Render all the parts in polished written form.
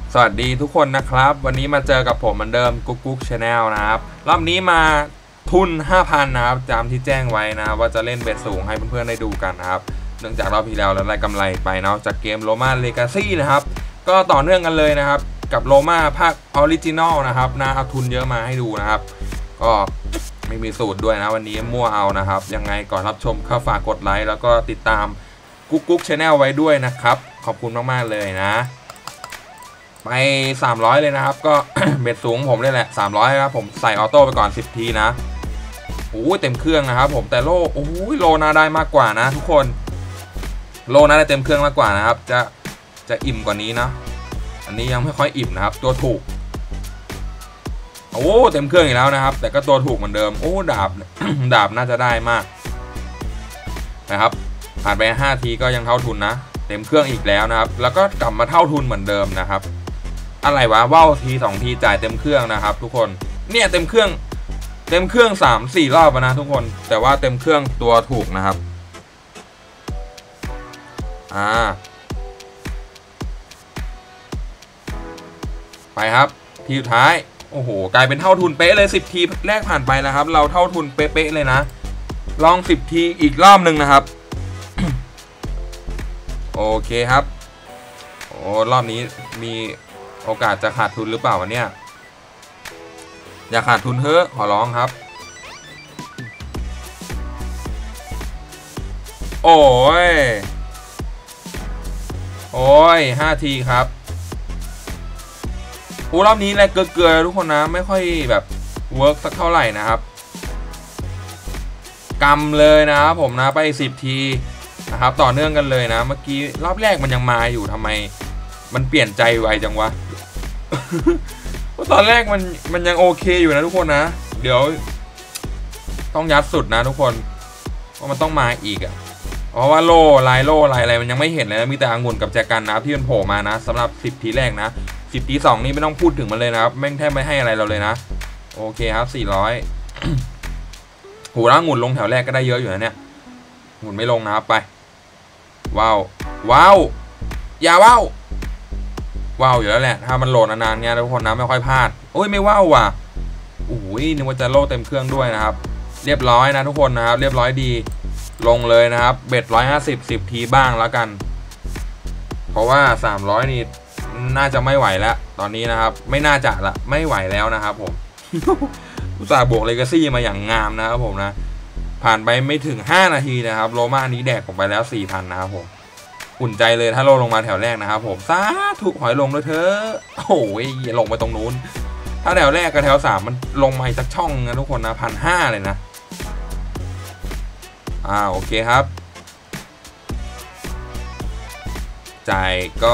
สวัสดีทุกคนนะครับวันนี้มาเจอกับผมเหมือนเดิมกุ๊กชาแนลนะครับรอบนี้มาทุน 5,000 นะครับตามที่แจ้งไว้นะว่าจะเล่นเบ็ดสูงให้เพื่อนๆได้ดูกันนะครับเนื่องจากรอบที่แล้วเราได้กำไรไปเนาะจากเกมโรม่าเลกาซี่นะครับก็ต่อเนื่องกันเลยนะครับกับโรม่าภาคออริจินอลนะครับนะเอาทุนเยอะมาให้ดูนะครับก็ไม่มีสูตรด้วยนะวันนี้มั่วเอานะครับยังไงก่อนรับชมก็ฝากกดไลค์แล้วก็ติดตามกุ๊กชาแนลไว้ด้วยนะครับขอบคุณมากๆเลยนะไป300เลยนะครับก็ เบ็ดสูงผมเลยแหละ300ครับผมใส่ออโต้ไปก่อน10ทีนะโอ้ยเต็มเครื่องนะครับผมแต่โลโอ้ยโลน่าได้มากกว่านะทุกคนโลน่าได้เต็มเครื่องมากกว่านะครับจะอิ่มกว่านี้นะอันนี้ยังไม่ค่อยอิ่มนะครับตัวถูกโอ้เต็มเครื่องอีกแล้วนะครับแต่ก็ตัวถูกเหมือนเดิมโอ้ดาบ ดาบน่าจะได้มากนะครับผ่านไป5ทีก็ยังเท่าทุนนะเต็มเครื่องอีกแล้วนะครับแล้วก็กลับมาเท่าทุนเหมือนเดิมนะครับอะไรวะว่าวที2ทีจ่ายเต็มเครื่องนะครับทุกคนเนี่ยเต็มเครื่อง3-4 รอบนะทุกคนแต่ว่าเต็มเครื่องตัวถูกนะครับไปครับทีสุดท้ายโอ้โหกลายเป็นเท่าทุนเป๊ะเลย10ทีแรกผ่านไปแล้วครับเราเท่าทุนเป๊ะเลยนะลอง10ทีอีกรอบหนึ่งนะครับ โอเคครับโอ้รอบนี้มีโอกาสจะขาดทุนหรือเปล่าวะเนี่ยอย่าขาดทุนเถอะขอร้องครับโอ้ย5ทีครับโอ้รอบนี้แหละเกลือทุกคนนะไม่ค่อยแบบเวิร์กสักเท่าไหร่นะครับกำเลยนะครับผมนะไป10ทีนะครับต่อเนื่องกันเลยนะเมื่อกี้รอบแรกมันยังมาอยู่ทำไมมันเปลี่ยนใจไวจังวะ ตอนแรกมันยังโอเคอยู่นะทุกคนนะเดี๋ยวต้องยัดสุดนะทุกคนว่ามันต้องมาอีกอ่ะเพราะว่าโล่ลายอะไรมันยังไม่เห็นเลยนะมีแต่องุ่นกับแจกันนะที่มันโผล่มานะสำหรับ10ทีแรกนะ10ที2นี่ไม่ต้องพูดถึงมันเลยนะครับแม่งแทบไม่ให้อะไรเราเลยนะโอเคครับ400 หูร่างองุ่นลงแถวแรกก็ได้เยอะอยู่นะเนี่ยองุ่นไม่ลงนะครับไปว้าวอย่าว้าวอยู่แล้วแหละถ้ามันโหลดนานๆเนี่ยทุกคนนะไม่ค่อยพลาดโอ้ยไม่ว้าวว่ะโอ้ยนึกว่าจะโล่เต็มเครื่องด้วยนะครับเรียบร้อยนะทุกคนนะครับเรียบร้อยดีลงเลยนะครับเบ็ด150 10ทีบ้างแล้วกันเพราะว่า300นี่น่าจะไม่ไหวแล้วตอนนี้นะครับไม่น่าจะละไม่ไหวแล้วนะครับผม อุตส่าห์บวกเลกาซี่มาอย่างงามนะครับผมนะผ่านไปไม่ถึง5นาทีนะครับโรม่านี้แดกผมไปแล้ว 4,000 นะครับผมอุ่นใจเลยถ้าโลลงมาแถวแรกนะครับผมสาธุหอยลงด้วยเถอะโอ้ยอย่าลงไปตรงนู้นถ้าแถวแรกกับแถว3มันลงมาอีกสักช่องนะทุกคนนะ1,500เลยนะโอเคครับจ่ายก็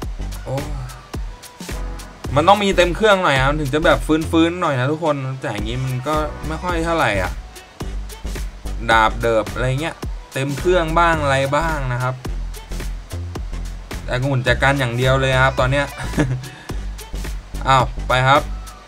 มันต้องมีเต็มเครื่องหน่อยครับถึงจะแบบฟื้นหน่อยนะทุกคนจ่ายอย่างนี้มันก็ไม่ค่อยเท่าไหร่อ่ะดาบเดิบอะไรเงี้ยเต็มเครื่องบ้างอะไรบ้างนะครับแต่ก็หมุนจากการอย่างเดียวเลยครับตอนเนี้ย ไปครับ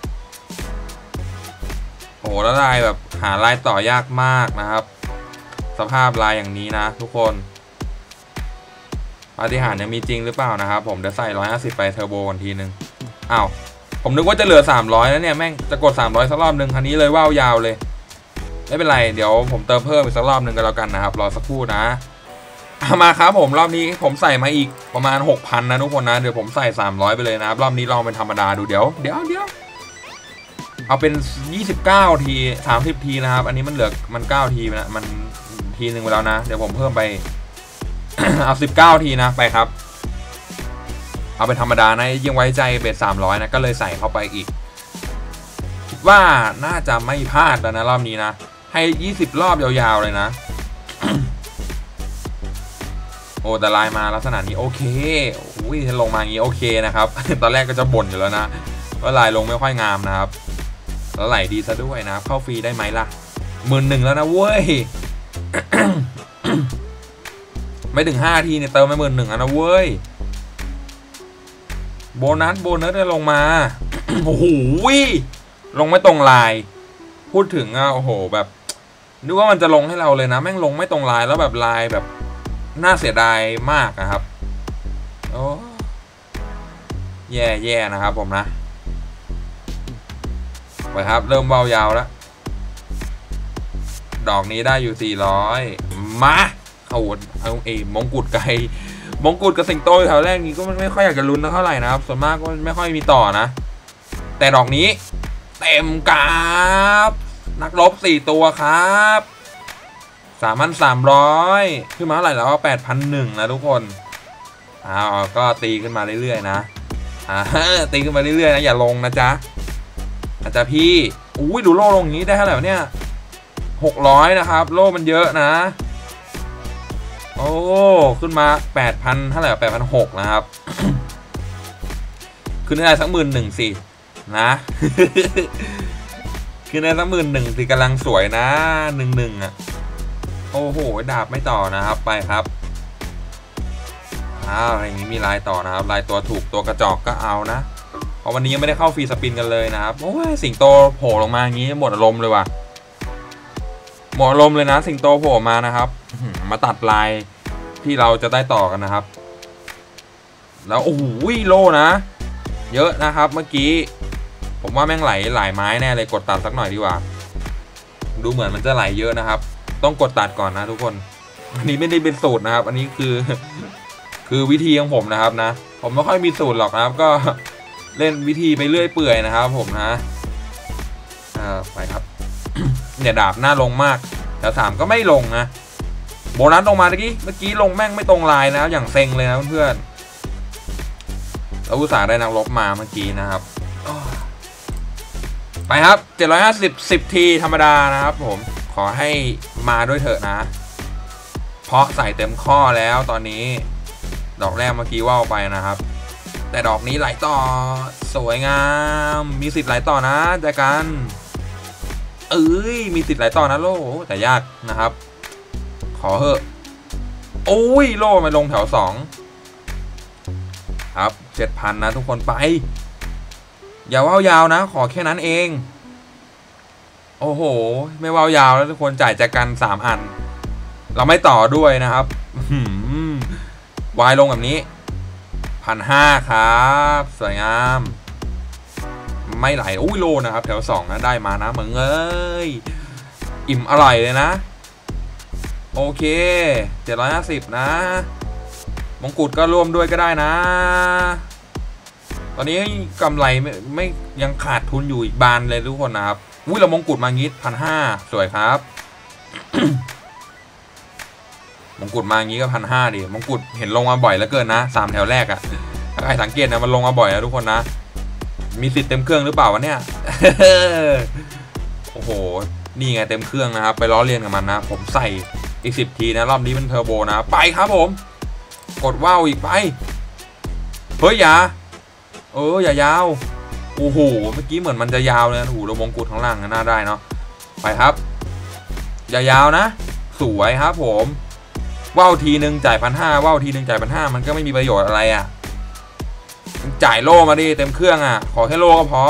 โอ้แล้วลายแบบหาลายต่อยากมากนะครับสภาพลายอย่างนี้นะทุกคนปาฏิหาริย์ยังมีจริงหรือเปล่านะครับผมเดี๋ยวใส่150ไปเทอร์โบกันทีนึงผมนึกว่าจะเหลือ300แล้วเนี่ยแม่งจะกด300สักรอบนึงคันนี้เลยว่ายาวเลยไม่เป็นไรเดี๋ยวผมเติมเพิ่มอีกสักรอบนึงกันแล้วกันนะครับรอสักครู่นะมาครับผมรอบนี้ผมใส่มาอีกประมาณ 6,000 นะทุกคนนะเดี๋ยวผมใส่300ไปเลยนะครับรอบนี้ลองเป็นธรรมดาดูเดี๋ยวเอาเป็น29ที30ทีนะครับอันนี้มันเหลือมัน9ทีนะมันทีนึงไปแล้วนะเดี๋ยวผมเพิ่มไป เอา19ทีนะไปครับเอาเป็นธรรมดานะยังไว้ใจเบ็ด300นะก็เลยใส่เข้าไปอีกคิดว่าน่าจะไม่พลาดแล้วนะรอบนี้นะให้20รอบยาวๆเลยนะ โอ้แต่ลายมาลักษณะนี้โอเคอุ้ยถ้าลงมาอย่างนี้โอเคนะครับ ตอนแรกก็จะบ่นอยู่แล้วนะว่าลายลงไม่ค่อยงามนะครับแล้วไหลดีซะด้วยนะเข้าฟรีได้ไหมล่ะ11,000แล้วนะเว้ย ไม่ถึง5ทีเนี่ยเติมไป11,000นะเว้ยโบนัสได้ลงมา โอ้โหลงไม่ตรงลายพูดถึงโอ้โหแบบนึกว่ามันจะลงให้เราเลยนะแม่งลงไม่ตรงลายแล้วแบบลายแบบน่าเสียดายมากนะครับโอ้แย่นะครับผมนะไปครับเริ่มเบายาวแล้วดอกนี้ได้อยู่400มาเอามงกุฎไก่มงกุฎกับสิงโตแถวแรกนี้ก็มันไม่ค่อยอยากจะลุ้นเท่าไหร่นะครับส่วนมากก็ไม่ค่อยมีต่อนะแต่ดอกนี้เต็มกราฟนักรบ4ตัวครับ3,300ขึ้นมาเท่าไหร่แล้ว8,100นะทุกคนก็ตีขึ้นมาเรื่อยๆนะตีขึ้นมาเรื่อยๆนะอย่าลงนะจ๊ะอาจจะพี่อุ้ยดูโล่ลงอย่างนี้ได้เท่าไหร่เนี่ย600นะครับโล่มันเยอะนะโอ้ขึ้นมา8,000เท่าไหร่8,600นะครับ ขึ้นได้สัก11,000สินะ ขึ้นได้สัก11,000สิกำลังสวยนะ11อ่ะโอ้โหดาบไม่ต่อนะครับไปครับอย่างนี้มีลายต่อนะครับลายตัวถูกตัวกระจอกก็เอานะเพราะวันนี้ยังไม่ได้เข้าฟรีสปินกันเลยนะครับโอ้ยสิงโตโผล่ลงมาอย่างนี้หมดอารมณ์เลยว่ะหมดอารมณ์เลยนะสิงโตโผล่มานะครับมาตัดลายที่เราจะได้ต่อกันนะครับแล้วโอ้โหโลนะเยอะนะครับเมื่อกี้ผมว่าแม่งไหลหลายไม้แน่เลยกดตัดสักหน่อยดีกว่าดูเหมือนมันจะไหลเยอะนะครับต้องกดตัดก่อนนะทุกคนอันนี้ไม่ได้เป็นสูตรนะครับอันนี้คือวิธีของผมนะครับนะผมไม่ค่อยมีสูตรหรอกนะครับก็เล่นวิธีไปเรื่อยเปื่อยนะครับผมนะไปครับ เนี่ยดาบหน้าลงมากแต่3ก็ไม่ลงนะโบนัสลงมาเมื่อกี้ลงแม่งไม่ตรงลายนะอย่างเซ็งเลยนะเพื่อนเราอุตส่าห์ได้นักรบมาเมื่อกี้นะครับไปครับ750 10ทีธรรมดานะครับผมขอให้มาด้วยเถอะนะเพราะใส่เต็มข้อแล้วตอนนี้ดอกแรกเมื่อกี้ว่าวไปนะครับแต่ดอกนี้ไหลต่อสวยงามมีสิทธิ์ไหลต่อนะแจกันมีสิทธิ์ไหลต่อนะโล่แต่ยากนะครับขอเหอะโอ้ยโล่มาลงแถว2ครับ 7,000 นะทุกคนไปอย่าว่ายาวนะขอแค่นั้นเองโอ้โหไม่ว่ายาวแล้วทุกคนจ่ายแจกัน3 อันเราไม่ต่อด้วยนะครับวายลงแบบนี้1,500ครับสวยงามไม่ไหลอุ้ยโลนะครับแถว2นะได้มานะมึงเอ้ยอิ่มอร่อยเลยนะโอเค750นะมงกุฎก็ร่วมด้วยก็ได้นะตอนนี้กำไรไม่ยังขาดทุนอยู่อีกบานเลยทุกคนนะครับอุ้ยเรามงกุฎมางี้1,500สวยครับ มงกุฎมางี้ก็1,500ดิมงกุฎเห็นลงมาบ่อยแล้วเกินนะ3แถวแรกอะถ้าใครสังเกตนะมันลงมาบ่อยนะทุกคนนะมีสิทธิ์เต็มเครื่องหรือเปล่าวะเนี่ย โอ้โหนี่ไงเต็มเครื่องนะครับไปล้อเลียนกับมันนะผมใส่อีก10 ทีนะรอบนี้เป็นเทอร์โบนะไปครับผมกดว่าวอีกไปเฮ้ยอย่าอย่ายาวโอ้โหเมื่อกี้เหมือนมันจะยาวเลยนะโอ้โหเรามงกุฎข้างล่างน่าได้เนาะไปครับอย่ายาวนะสวยครับผมว่าวทีนึงจ่าย1,500ว่าวทีนึงจ่าย1,500มันก็ไม่มีประโยชน์อะไรอ่ะจ่ายโล่มาดิเต็มเครื่องอ่ะขอแค่โล่ก็พอ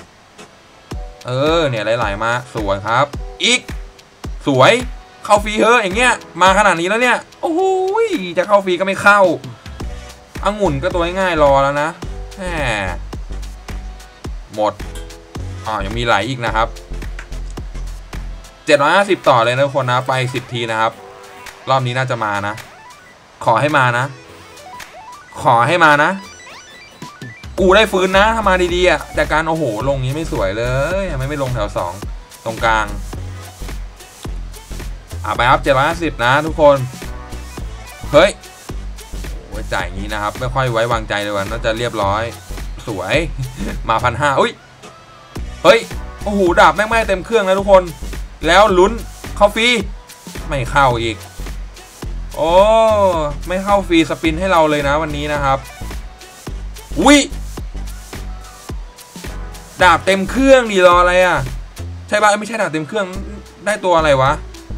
เนี่ยไหลๆมาสวยครับอีกสวยเข้าฟรีเฮ้ยอย่างเงี้ยมาขนาดนี้แล้วเนี่ยโอ้โหจะเข้าฟรีก็ไม่เข้าองุ่นก็ตัวง่ายๆรอแล้วนะแหมหมดยังมีไหลอีกนะครับ750ต่อเลยนะทุกคนนะไป10 ทีนะครับรอบนี้น่าจะมานะขอให้มานะขอให้มานะกูได้ฟื้นนะถ้ามาดีๆอ่ะแต่การโอ้โหลงนี้ไม่สวยเลยทำไมไม่ลงแถว2ตรงกลางไปครับ750นะทุกคนเฮ้ยโอ้ยจ่ายอย่างนี้นะครับไม่ค่อยไว้วางใจเลยว่าน่าจะเรียบร้อยสวยมา1,500อุ้ยเฮ้ยโอ้โหดาบแม่งไม่เต็มเครื่องนะทุกคนแล้วลุ้นเข้าฟรีไม่เข้าอีกโอ้ไม่เข้าฟรีสปินให้เราเลยนะวันนี้นะครับอุ้ยดาบเต็มเครื่องดีรออะไรอ่ะใช่ป่ะไม่ใช่ดาบเต็มเครื่องได้ตัวอะไรวะ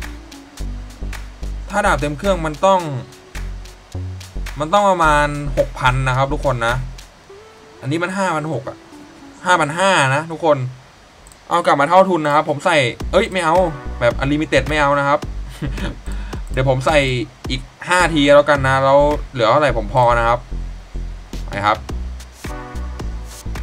ถ้าดาบเต็มเครื่องมันต้องประมาณ 6,000 นะครับทุกคนนะอันนี้มัน 5,600 อ่ะ 5,500 นะทุกคนเอากลับมาเท่าทุนนะครับผมใส่ไม่เอาแบบอลิมิเต็ดไม่เอานะครับ เดี๋ยวผมใส่อีก5 ทีแล้วกันนะแล้วเหลือเท่าไหร่ผมพอนะครับไปครับ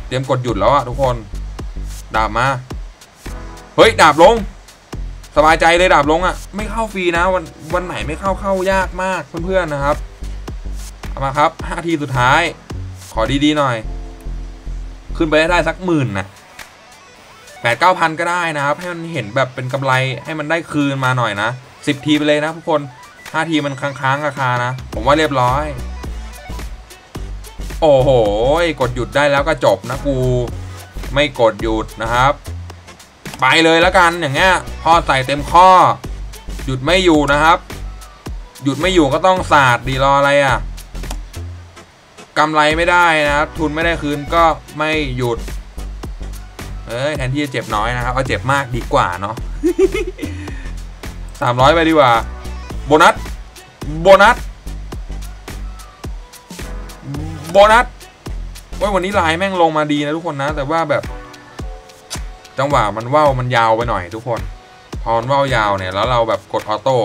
เตรียมกดหยุดแล้วอะทุกคนดาบมาเฮ้ยดาบลงสบายใจเลยดาบลงอะไม่เข้าฟรีนะวันไหนไม่เข้ายากมากเพื่อนๆนะครับเอามาครับ5 ทีสุดท้ายขอดีๆหน่อยขึ้นไปได้สัก10,000นะ8-9 พันก็ได้นะครับให้มันเห็นแบบเป็นกำไรให้มันได้คืนมาหน่อยนะ10 ทีไปเลยนะทุกคน5 ทีมันค้างราคานะผมว่าเรียบร้อยโอ้โหกดหยุดได้แล้วก็จบนะกูไม่กดหยุดนะครับไปเลยแล้วกันอย่างเงี้ยพ่อใส่เต็มข้อหยุดไม่อยู่นะครับหยุดไม่อยู่ก็ต้องสาดดีรออะไรอ่ะกำไรไม่ได้นะครับทุนไม่ได้คืนก็ไม่หยุดแทนที่จะเจ็บน้อยนะครับเอาเจ็บมากดีกว่าเนาะ 300ไปดีกว่าโบนัสวันนี้ลายแม่งลงมาดีนะทุกคนนะแต่ว่าแบบจังหวะมันว่าวมันยาวไปหน่อยทุกคนพอมันว่าวยาวเนี่ยแล้วเราแบบกดออโต้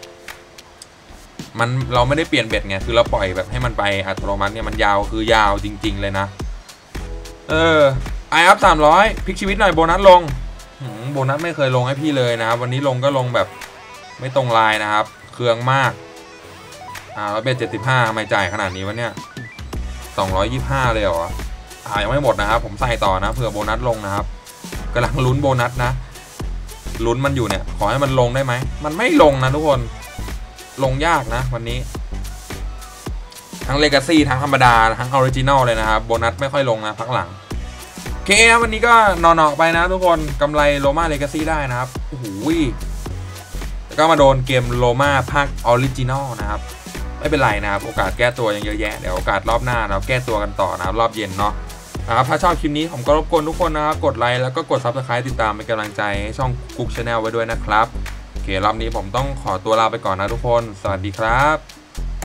เราไม่ได้เปลี่ยนเบ็ดไงคือเราปล่อยแบบให้มันไปอัตโนมัติเนี่ยมันยาวคือยาวจริงๆเลยนะไออัพ300พลิกชีวิตหน่อยโบนัสลงโบนัสไม่เคยลงให้พี่เลยนะครับวันนี้ลงก็ลงแบบไม่ตรงลายนะครับเครื่องมากแล้วเบ็ด75ไม่จ่ายขนาดนี้วะเนี่ย225เลยเหรอยังไม่หมดนะครับผมใส่ต่อนะเผื่อโบนัสลงนะครับกำลังลุ้นโบนัสนะลุ้นมันอยู่เนี่ยขอให้มันลงได้ไหมมันไม่ลงนะทุกคนลงยากนะวันนี้ทั้งเลกาซี่ทั้งธรรมดาทั้งออริจินอลเลยนะครับโบนัสไม่ค่อยลงนะพักหลังโอเคนะวันนี้ก็นอนๆไปนะทุกคนกำไรโรม่าเลกาซี่ได้นะครับโอ้โหแล้วก็มาโดนเกมโรม่าภาคออริจินอลนะครับไม่เป็นไรนะครับโอกาสแก้ตัวยังเยอะแยะเดี๋ยวโอกาสรอบหน้าเราแก้ตัวกันต่อนะครับรอบเย็นเนาะถ้าชอบคลิปนี้ผมก็รบกวนทุกคนนะครับกดไลค์แล้วก็กด Subscribe ติดตามเป็นกำลังใจให้ช่องกุ๊กชาแนลไว้ด้วยนะครับโอเครอบนี้ผมต้องขอตัวลาไปก่อนนะทุกคนสวัสดีครับ